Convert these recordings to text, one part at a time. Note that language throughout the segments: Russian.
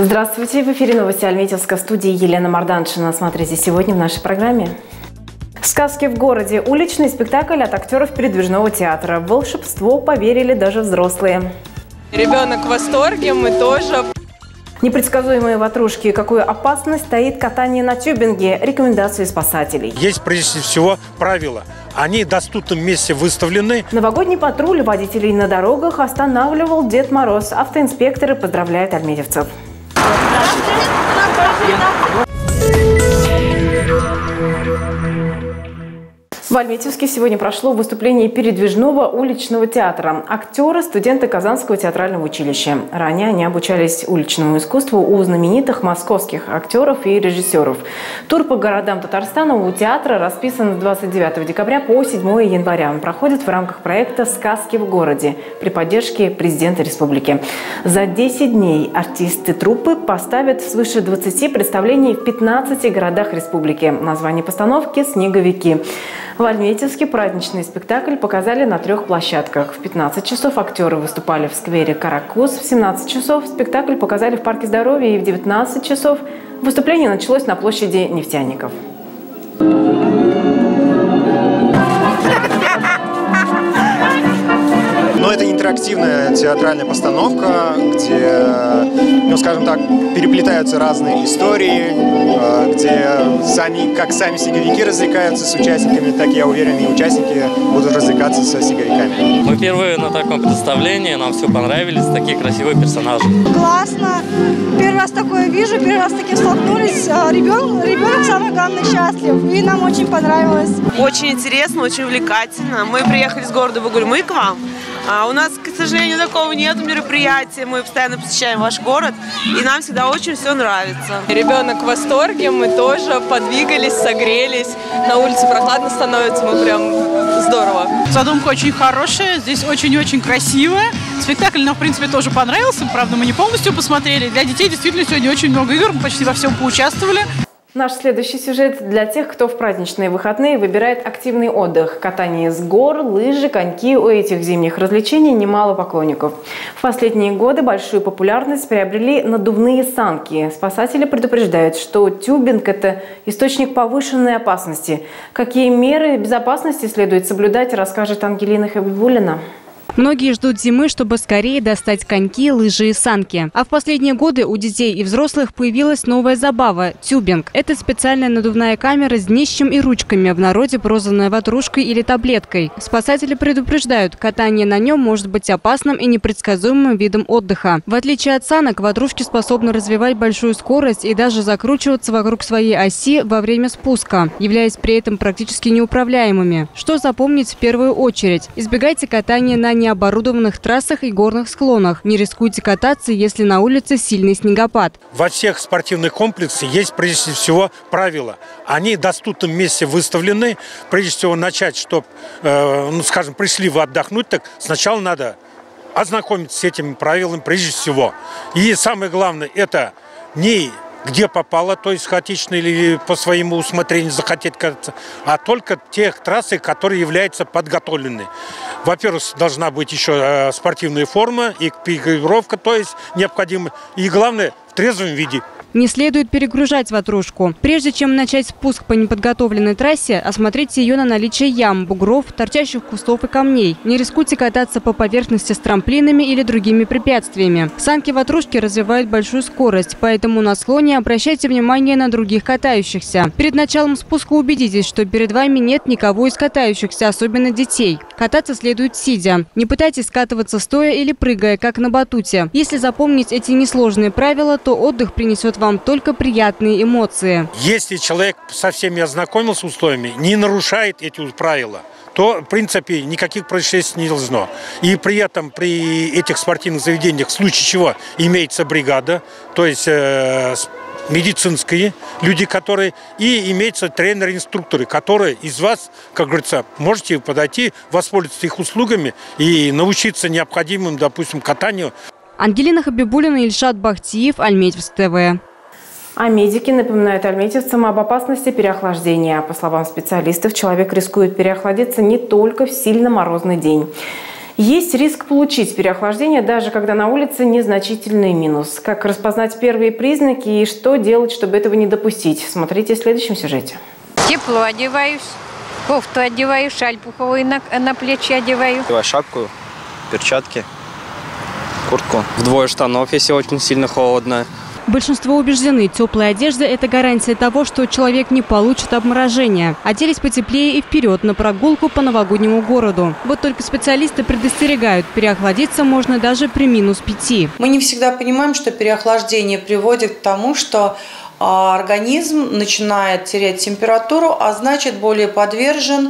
Здравствуйте! В эфире новости Альметьевска, в студии Елена Марданшина. Смотрите сегодня в нашей программе. Сказки в городе. Уличный спектакль от актеров передвижного театра. В волшебство поверили даже взрослые. Ребенок в восторге, мы тоже. Непредсказуемые ватрушки. Какую опасность таит катание на тюбинге? Рекомендации спасателей. Есть прежде всего правила. Они в доступном месте выставлены. Новогодний патруль водителей на дорогах останавливал Дед Мороз. Автоинспекторы поздравляют альметьевцев. В Альметьевске сегодня прошло выступление передвижного уличного театра. Актеры – студенты Казанского театрального училища. Ранее они обучались уличному искусству у знаменитых московских актеров и режиссеров. Тур по городам Татарстана у театра расписан с 29 декабря по 7 января. Он проходит в рамках проекта «Сказки в городе» при поддержке президента республики. За 10 дней артисты труппы поставят свыше 20 представлений в 15 городах республики. Название постановки «Снеговики». В Альметьевске праздничный спектакль показали на 3 площадках. В 15 часов актеры выступали в сквере «Каракуз», в 17 часов спектакль показали в Парке здоровья и в 19 часов выступление началось на площади Нефтяников. Но это интерактивная театральная постановка, где, ну, скажем так, переплетаются разные истории, где как сами снеговики развлекаются с участниками, так, я уверен, и участники будут развлекаться со снеговиками. Мы впервые на таком представлении, нам все понравились, такие красивые персонажи. Классно! Первый раз такое вижу, первый раз с таким столкнулись. Ребенок, самое главное, счастлив, и нам очень понравилось. Очень интересно, очень увлекательно. Мы приехали с города Бугульмы к вам. У нас, к сожалению, такого нет мероприятия. Мы постоянно посещаем ваш город, и нам всегда очень все нравится. Ребенок в восторге, мы тоже подвигались, согрелись. На улице прохладно становится, мы прям здорово. Задумка очень хорошая, здесь очень-очень красивая. Спектакль нам, в принципе, тоже понравился. Правда, мы не полностью посмотрели. Для детей действительно сегодня очень много игр, мы почти во всем поучаствовали. Наш следующий сюжет для тех, кто в праздничные выходные выбирает активный отдых. Катание с гор, лыжи, коньки. У этих зимних развлечений немало поклонников. В последние годы большую популярность приобрели надувные санки. Спасатели предупреждают, что тюбинг – это источник повышенной опасности. Какие меры безопасности следует соблюдать, расскажет Ангелина Хабибуллина. Многие ждут зимы, чтобы скорее достать коньки, лыжи и санки. А в последние годы у детей и взрослых появилась новая забава – тюбинг. Это специальная надувная камера с днищем и ручками, в народе прозванная ватрушкой или таблеткой. Спасатели предупреждают, катание на нем может быть опасным и непредсказуемым видом отдыха. В отличие от санок, ватрушки способны развивать большую скорость и даже закручиваться вокруг своей оси во время спуска, являясь при этом практически неуправляемыми. Что запомнить в первую очередь? Избегайте катания на необорудованных трассах и горных склонах. Не рискуйте кататься, если на улице сильный снегопад. Во всех спортивных комплексах есть прежде всего правила. Они в доступном месте выставлены. Прежде всего начать, чтобы, скажем, пришли вы отдохнуть, так сначала надо ознакомиться с этими правилами прежде всего. И самое главное, это не где попало, то есть хаотично или по своему усмотрению захотеть кататься, а только тех трассы, которые являются подготовлены. Во-первых, должна быть еще спортивная форма, экипировка, то есть необходимо. И главное, в трезвом виде. Не следует перегружать ватрушку. Прежде чем начать спуск по неподготовленной трассе, осмотрите ее на наличие ям, бугров, торчащих кустов и камней. Не рискуйте кататься по поверхности с трамплинами или другими препятствиями. Санки-ватрушки развивают большую скорость, поэтому на склоне обращайте внимание на других катающихся. Перед началом спуска убедитесь, что перед вами нет никого из катающихся, особенно детей. Кататься следует сидя. Не пытайтесь скатываться стоя или прыгая, как на батуте. Если запомнить эти несложные правила, то отдых принесет вам только приятные эмоции. Если человек со всеми ознакомился с условиями, не нарушает эти правила, то, в принципе, никаких происшествий не должно. И при этом при этих спортивных заведениях, в случае чего, имеется бригада, то есть медицинские люди, которые, и имеются тренеры-инструкторы, которые из вас, как говорится, можете подойти, воспользоваться их услугами и научиться необходимым, допустим, катанию. Ангелина Хабибуллина, Ильшат Бахтиев, Альметьевск ТВ. А медики напоминают альметьевцам об опасности переохлаждения. По словам специалистов, человек рискует переохладиться не только в сильно морозный день. Есть риск получить переохлаждение, даже когда на улице незначительный минус. Как распознать первые признаки и что делать, чтобы этого не допустить? Смотрите в следующем сюжете. Тепло одеваюсь, кофту одеваю, шаль пуховую на плечи одеваю. Одеваю шапку, перчатки, куртку. Вдвое штанов, если очень сильно холодно. Большинство убеждены, теплая одежда – это гарантия того, что человек не получит обморожения. Оделись потеплее и вперед на прогулку по новогоднему городу. Вот только специалисты предостерегают, переохладиться можно даже при -5. Мы не всегда понимаем, что переохлаждение приводит к тому, что организм начинает терять температуру, а значит более подвержен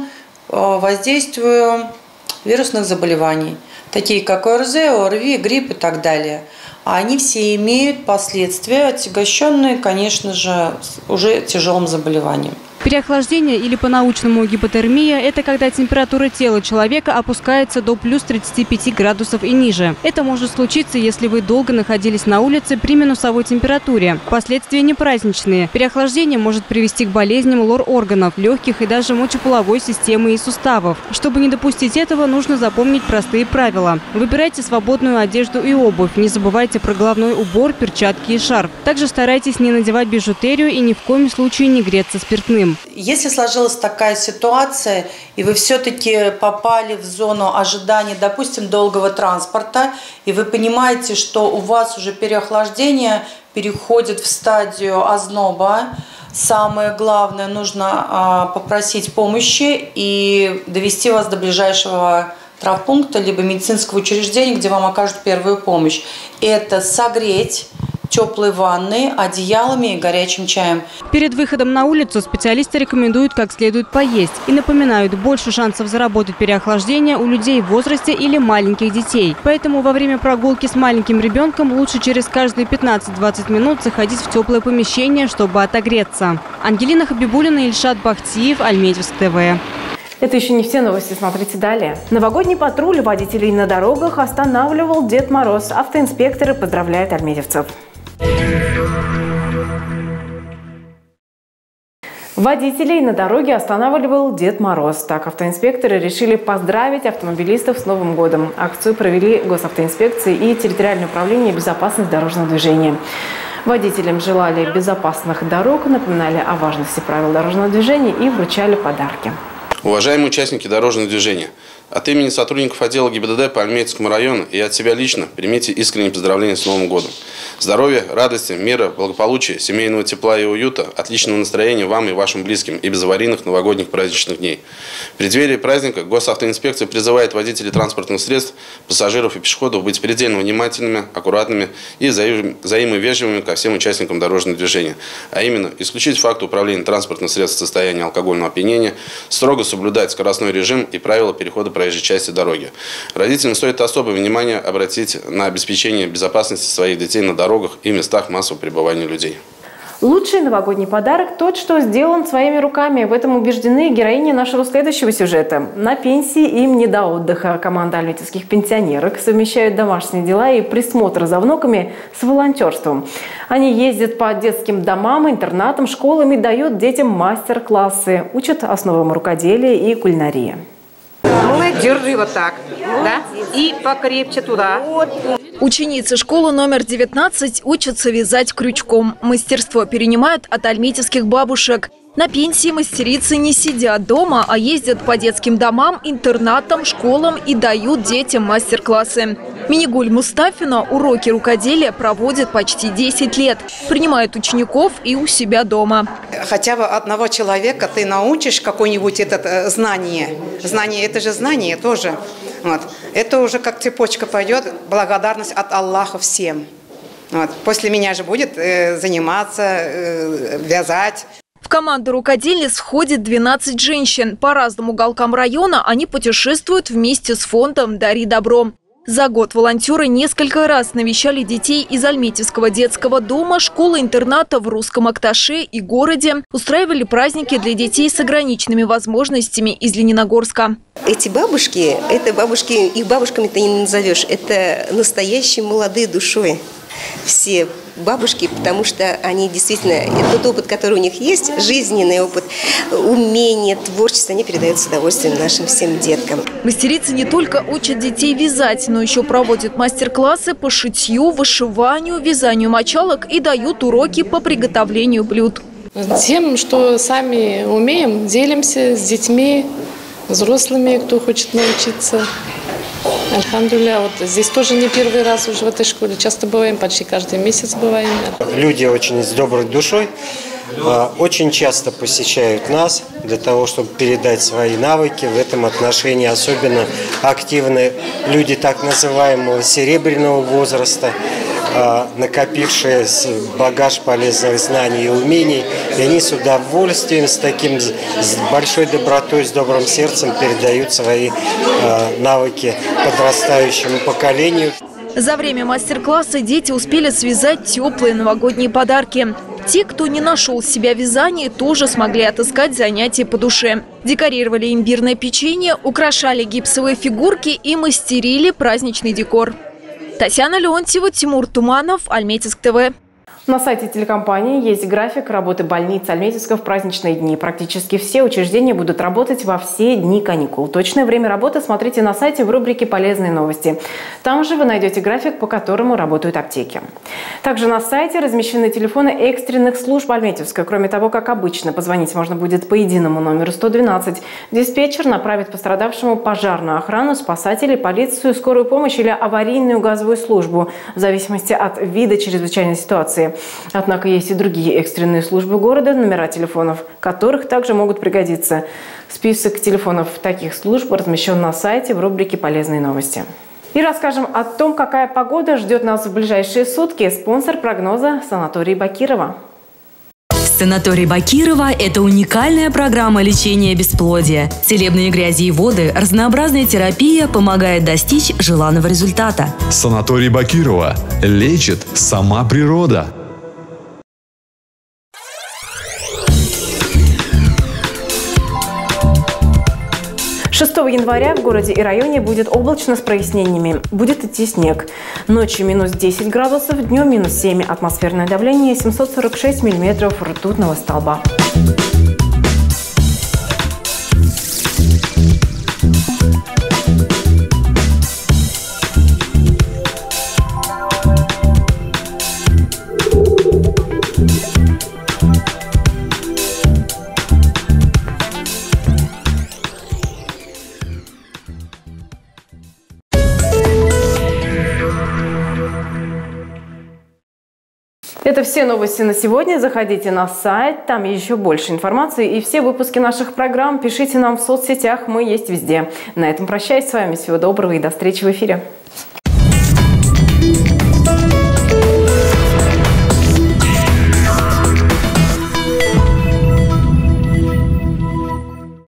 воздействию вирусных заболеваний, такие как ОРЗ, ОРВИ, грипп и так далее. А они все имеют последствия, отягощенные, конечно же, уже тяжелым заболеванием. Переохлаждение или по-научному гипотермия – это когда температура тела человека опускается до плюс 35 градусов и ниже. Это может случиться, если вы долго находились на улице при минусовой температуре. Последствия не праздничные. Переохлаждение может привести к болезням лор-органов, легких и даже мочеполовой системы и суставов. Чтобы не допустить этого, нужно запомнить простые правила. Выбирайте свободную одежду и обувь. Не забывайте про головной убор, перчатки и шарф. Также старайтесь не надевать бижутерию и ни в коем случае не греться спиртным. Если сложилась такая ситуация, и вы все-таки попали в зону ожидания, допустим, долгого транспорта, и вы понимаете, что у вас уже переохлаждение переходит в стадию озноба, самое главное, нужно попросить помощи и довести вас до ближайшего травмпункта либо медицинского учреждения, где вам окажут первую помощь. Это согреть теплой ванной, одеялами и горячим чаем. Перед выходом на улицу специалисты рекомендуют как следует поесть и напоминают, больше шансов заработать переохлаждение у людей в возрасте или маленьких детей. Поэтому во время прогулки с маленьким ребенком лучше через каждые 15-20 минут заходить в теплое помещение, чтобы отогреться. Ангелина Хабибулина, Ильшат Бахтиев, Альметьевск ТВ. Это еще не все новости, смотрите далее. Новогодний патруль водителей на дорогах останавливал Дед Мороз. Автоинспекторы поздравляют альметьевцев. Водителей на дороге останавливал Дед Мороз. Так автоинспекторы решили поздравить автомобилистов с Новым годом. Акцию провели госавтоинспекции и территориальное управление безопасности дорожного движения. Водителям желали безопасных дорог, напоминали о важности правил дорожного движения и вручали подарки. Уважаемые участники дорожного движения, от имени сотрудников отдела ГИБДД по Альметьевскому району и от себя лично примите искренние поздравления с Новым годом. Здоровья, радости, мира, благополучия, семейного тепла и уюта, отличного настроения вам и вашим близким и безаварийных новогодних праздничных дней. В преддверии праздника госавтоинспекция призывает водителей транспортных средств, пассажиров и пешеходов быть предельно внимательными, аккуратными и взаимовежливыми ко всем участникам дорожного движения. А именно, исключить факт управления транспортным средством в состоянии алкогольного опьянения, строго соблюдать скоростной режим и правила перехода проезжей части дороги. Родителям стоит особое внимание обратить на обеспечение безопасности своих детей на дорогах и местах массового пребывания людей. Лучший новогодний подарок – тот, что сделан своими руками. В этом убеждены героини нашего следующего сюжета. На пенсии им не до отдыха. Команда альметьевских пенсионерок совмещает домашние дела и присмотр за внуками с волонтерством. Они ездят по детским домам, интернатам, школам и дают детям мастер-классы. Учат основам рукоделия и кулинарии. Держи вот так, да? И покрепче туда. Ученицы школы номер 19 учатся вязать крючком. Мастерство перенимают от альметьевских бабушек. На пенсии мастерицы не сидят дома, а ездят по детским домам, интернатам, школам и дают детям мастер-классы. Минигуль Мустафина уроки рукоделия проводит почти 10 лет. Принимает учеников и у себя дома. Хотя бы одного человека ты научишь какое-нибудь это знание. Знание – это же знание тоже. Вот. Это уже как цепочка пойдет, благодарность от Аллаха всем. Вот. После меня же будет заниматься, вязать. В команду рукодельниц входит 12 женщин. По разным уголкам района они путешествуют вместе с фондом «Дари добро». За год волонтеры несколько раз навещали детей из Альметьевского детского дома, школы-интерната в Русском Акташе и городе, устраивали праздники для детей с ограниченными возможностями из Лениногорска. Эти бабушки, их бабушками ты не назовешь, это настоящие молодые душой. все бабушки, потому что они действительно, тот опыт, который у них есть, жизненный опыт, умение, творчество, они передают с удовольствием нашим всем деткам. Мастерицы не только учат детей вязать, но еще проводят мастер-классы по шитью, вышиванию, вязанию мочалок и дают уроки по приготовлению блюд. Тем, что сами умеем, делимся с детьми, взрослыми, кто хочет научиться. Альхамдулилля, вот здесь тоже не первый раз уже в этой школе. Часто бываем, почти каждый месяц бываем. Люди очень с доброй душой, очень часто посещают нас для того, чтобы передать свои навыки. В этом отношении особенно активны люди так называемого серебряного возраста, накопившие багаж полезных знаний и умений. И они с удовольствием, с большой добротой, с добрым сердцем передают свои навыки подрастающему поколению. За время мастер-класса дети успели связать теплые новогодние подарки. Те, кто не нашел себя в вязании, тоже смогли отыскать занятия по душе. Декорировали имбирное печенье, украшали гипсовые фигурки и мастерили праздничный декор. Татьяна Леонтьева, Тимур Туманов, Альметьевск ТВ. На сайте телекомпании есть график работы больниц Альметьевска в праздничные дни. Практически все учреждения будут работать во все дни каникул. Точное время работы смотрите на сайте в рубрике «Полезные новости». Там же вы найдете график, по которому работают аптеки. Также на сайте размещены телефоны экстренных служб Альметьевска. Кроме того, как обычно, позвонить можно будет по единому номеру 112. Диспетчер направит пострадавшему пожарную охрану, спасателей, полицию, скорую помощь или аварийную газовую службу, в зависимости от вида чрезвычайной ситуации. Однако есть и другие экстренные службы города, номера телефонов которых также могут пригодиться. Список телефонов таких служб размещен на сайте в рубрике «Полезные новости». И расскажем о том, какая погода ждет нас в ближайшие сутки. Спонсор прогноза – санаторий Бакирова. Санаторий Бакирова – это уникальная программа лечения бесплодия. Целебные грязи и воды, разнообразная терапия помогает достичь желанного результата. Санаторий Бакирова. Лечит сама природа. 6 января в городе и районе будет облачно с прояснениями. Будет идти снег. Ночью минус 10 градусов, днем минус 7. Атмосферное давление 746 миллиметров ртутного столба. Это все новости на сегодня. Заходите на сайт, там еще больше информации. И все выпуски наших программ пишите нам в соцсетях, мы есть везде. На этом прощаюсь с вами. Всего доброго и до встречи в эфире.